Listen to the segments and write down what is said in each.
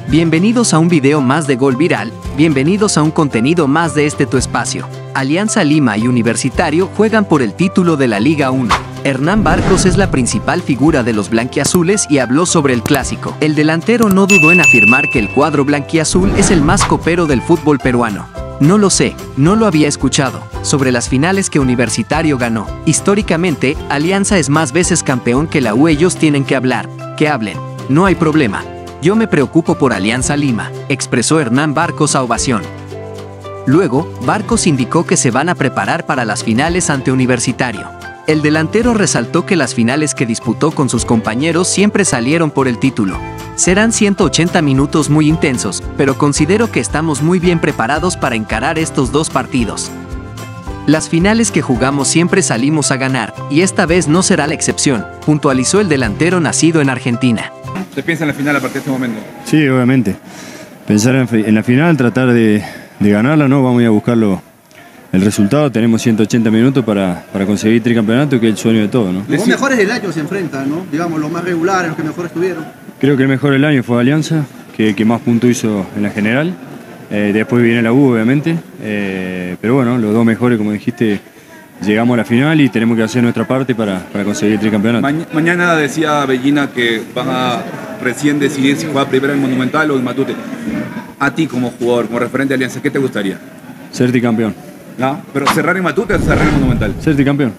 Bienvenidos a un video más de Gol Viral, bienvenidos a un contenido más de tu espacio. Alianza Lima y Universitario juegan por el título de la Liga 1. Hernán Barcos es la principal figura de los blanquiazules y habló sobre el clásico. El delantero no dudó en afirmar que el cuadro blanquiazul es el más copero del fútbol peruano. No lo sé, no lo había escuchado. Sobre las finales que Universitario ganó. Históricamente, Alianza es más veces campeón que la U. Ellos tienen que hablar, que hablen. No hay problema. Yo me preocupo por Alianza Lima, expresó Hernán Barcos a ovación. Luego, Barcos indicó que se van a preparar para las finales ante Universitario. El delantero resaltó que las finales que disputó con sus compañeros siempre salieron por el título. Serán 180 minutos muy intensos, pero considero que estamos muy bien preparados para encarar estos dos partidos. Las finales que jugamos siempre salimos a ganar, y esta vez no será la excepción, puntualizó el delantero nacido en Argentina. ¿Usted piensa en la final a partir de este momento? Sí, obviamente. Pensar en la final, tratar de ganarla, ¿no? Vamos a ir a buscarlo. El resultado, tenemos 180 minutos para conseguir tricampeonato, que es el sueño de todo, ¿no? Los mejores del año se enfrentan, ¿no? Digamos, los más regulares, los que mejor estuvieron. Creo que el mejor del año fue Alianza, que más puntos hizo en la general. Después viene la U, obviamente. Pero bueno, los dos mejores, como dijiste, llegamos a la final y tenemos que hacer nuestra parte para conseguir el tricampeonato. Mañana decía Bellina que van a recién decidir si juega primero en Monumental o en Matute. A ti como jugador, como referente de Alianza, ¿qué te gustaría? Ser tricampeón. ¿No? ¿Pero cerrar en Matute o cerrar en Monumental? Ser tricampeón.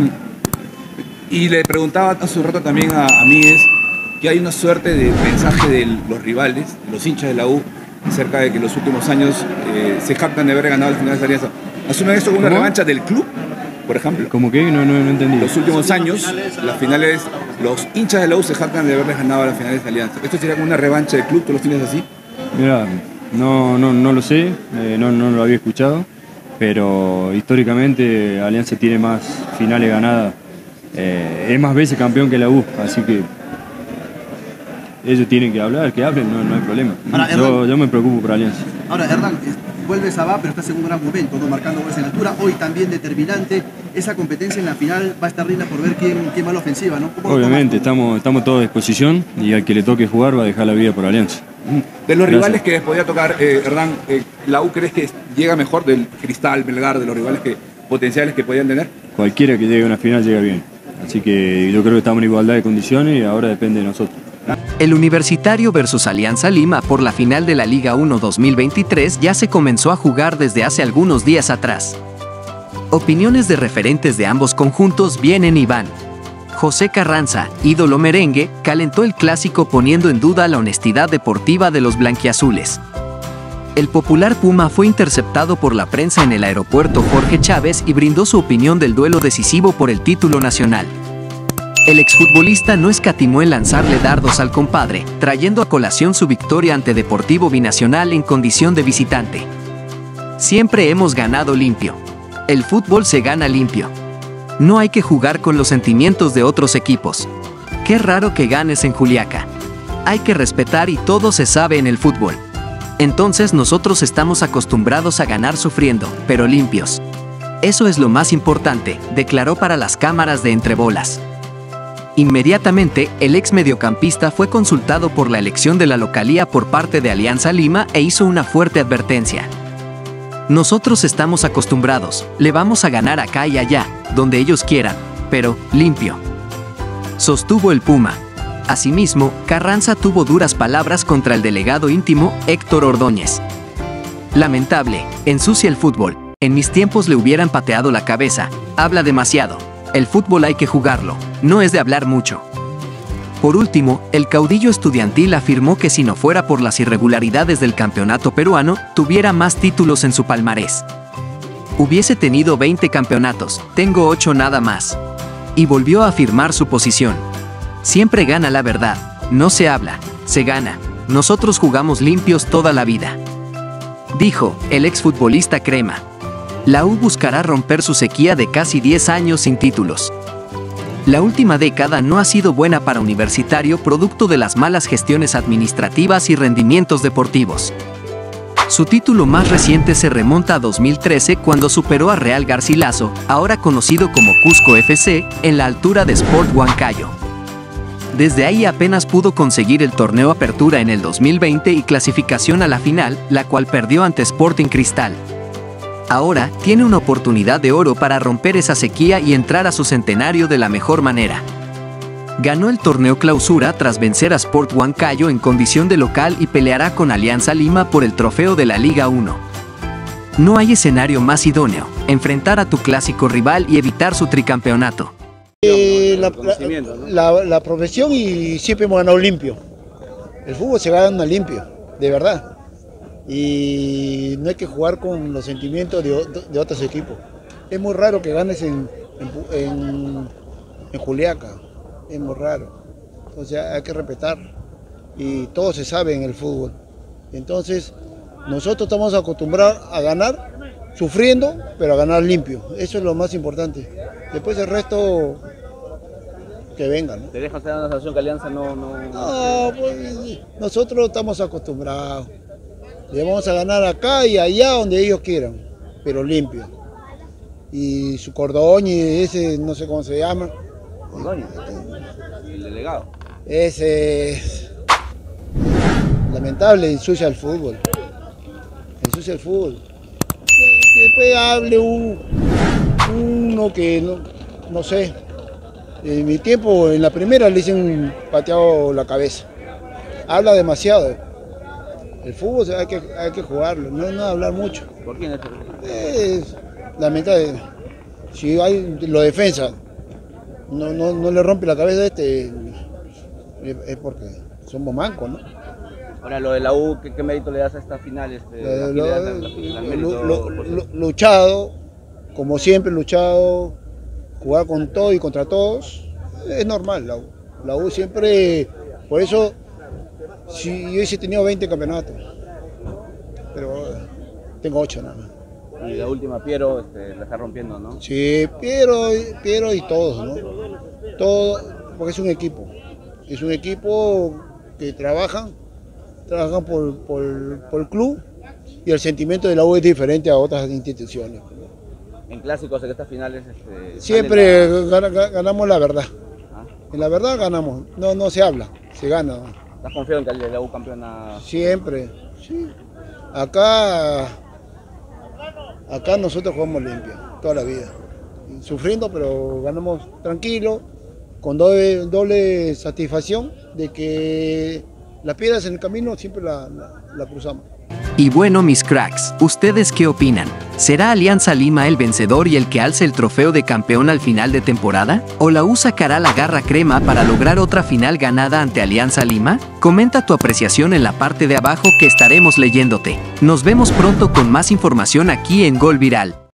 Y le preguntaba hace un rato también a Miguel que hay una suerte de mensaje de los rivales, los hinchas de la U, acerca de que en los últimos años se jactan de haber ganado las finales de Alianza. ¿Asumen esto como una revancha del club, por ejemplo? ¿Cómo que? No entendí. Los últimos años, las finales, los hinchas de la U se jactan de haberles ganado las finales de Alianza. ¿Esto sería como una revancha del club? ¿Tú los tienes así? Mira, no lo sé, no lo había escuchado, pero históricamente Alianza tiene más finales ganadas, es más veces campeón que la U, así que ellos tienen que hablar, que hablen, no hay problema. Ahora, yo me preocupo por Alianza. Ahora, Hernán, vuelves a pero estás en un gran momento, ¿no? Marcando goles en altura, hoy también determinante. Esa competencia en la final va a estar linda por ver quién va a la ofensiva, ¿no? Obviamente, estamos todos a disposición y al que le toque jugar va a dejar la vida por Alianza. De los rivales que les podía tocar, Hernán, ¿la U crees que llega mejor del Cristal, Melgar, de los rivales potenciales que podían tener? Cualquiera que llegue a una final llega bien. Así que yo creo que estamos en igualdad de condiciones y ahora depende de nosotros. El Universitario versus Alianza Lima por la final de la Liga 1 2023 ya se comenzó a jugar desde hace algunos días atrás. Opiniones de referentes de ambos conjuntos vienen y van. José Carranza, ídolo merengue, calentó el clásico poniendo en duda la honestidad deportiva de los blanquiazules. El popular Puma fue interceptado por la prensa en el aeropuerto Jorge Chávez y brindó su opinión del duelo decisivo por el título nacional. El exfutbolista no escatimó en lanzarle dardos al compadre, trayendo a colación su victoria ante Deportivo Binacional en condición de visitante. Siempre hemos ganado limpio. El fútbol se gana limpio. No hay que jugar con los sentimientos de otros equipos. Qué raro que ganes en Juliaca. Hay que respetar y todo se sabe en el fútbol. Entonces nosotros estamos acostumbrados a ganar sufriendo, pero limpios. Eso es lo más importante, declaró para las cámaras de Entre Bolas. Inmediatamente, el ex mediocampista fue consultado por la elección de la localía por parte de Alianza Lima e hizo una fuerte advertencia. Nosotros estamos acostumbrados, le vamos a ganar acá y allá, donde ellos quieran, pero limpio, sostuvo el Puma. Asimismo, Carranza tuvo duras palabras contra el delegado íntimo, Héctor Ordóñez. Lamentable, ensucia el fútbol, en mis tiempos le hubieran pateado la cabeza, habla demasiado. El fútbol hay que jugarlo, no es de hablar mucho. Por último, el caudillo estudiantil afirmó que si no fuera por las irregularidades del campeonato peruano, tuviera más títulos en su palmarés. Hubiese tenido 20 campeonatos, tengo 8 nada más. Y volvió a afirmar su posición. Siempre gana la verdad, no se habla, se gana. Nosotros jugamos limpios toda la vida. Dijo el exfutbolista Crema. La U buscará romper su sequía de casi 10 años sin títulos. La última década no ha sido buena para Universitario producto de las malas gestiones administrativas y rendimientos deportivos. Su título más reciente se remonta a 2013 cuando superó a Real Garcilaso, ahora conocido como Cusco FC, en la altura de Sport Huancayo. Desde ahí apenas pudo conseguir el torneo Apertura en el 2020 y clasificación a la final, la cual perdió ante Sporting Cristal. Ahora, tiene una oportunidad de oro para romper esa sequía y entrar a su centenario de la mejor manera. Ganó el torneo Clausura tras vencer a Sport Huancayo en condición de local y peleará con Alianza Lima por el trofeo de la Liga 1. No hay escenario más idóneo, enfrentar a tu clásico rival y evitar su tricampeonato. La profesión y siempre hemos ganado limpio. El fútbol se gana limpio, de verdad. Y no hay que jugar con los sentimientos de otros equipos. Es muy raro que ganes en Juliaca, es muy raro. Entonces hay que respetar. Y todo se sabe en el fútbol. Entonces nosotros estamos acostumbrados a ganar sufriendo, pero a ganar limpio. Eso es lo más importante. Después el resto que venga, ¿no? ¿Te deja hacer una sensación que Alianza no? No, pues nosotros estamos acostumbrados. Le vamos a ganar acá y allá donde ellos quieran, pero limpio. Y su Cordoñi, ese no sé cómo se llama. ¿Cordoñi? ¿El delegado? Ese es lamentable, ensucia el fútbol. Ensucia el fútbol. Que después hable uno que no sé. En mi tiempo, en la primera le dicen pateado la cabeza. Habla demasiado. El fútbol hay que jugarlo, no hablar mucho. ¿Por quién es lamentable. Si hay lo defensa, no le rompe la cabeza a este, es porque somos mancos, ¿no? Ahora, lo de la U, ¿qué mérito le das a esta final? Luchado, como siempre luchado, jugar con todo y contra todos, es normal la U. La U siempre, por eso, si yo hubiese tenido 20 campeonatos, pero tengo 8 nada más. Y la última, Piero, la está rompiendo, ¿no? Sí, Piero y todos, ¿no? Todo, porque es un equipo. Es un equipo que trabajan por el club y el sentimiento de la U es diferente a otras instituciones. En clásicos, en estas finales... siempre ganamos la verdad. ¿Ah? En la verdad ganamos, no se habla, se gana. ¿Estás confiado en que la U campeona? Siempre, sí. Acá nosotros jugamos limpio, toda la vida. Sufriendo, pero ganamos tranquilo, con doble satisfacción de que las piedras en el camino siempre la cruzamos. Y bueno, mis cracks, ¿ustedes qué opinan? ¿Será Alianza Lima el vencedor y el que alce el trofeo de campeón al final de temporada? ¿O la U sacará la garra crema para lograr otra final ganada ante Alianza Lima? Comenta tu apreciación en la parte de abajo que estaremos leyéndote. Nos vemos pronto con más información aquí en Gol Viral.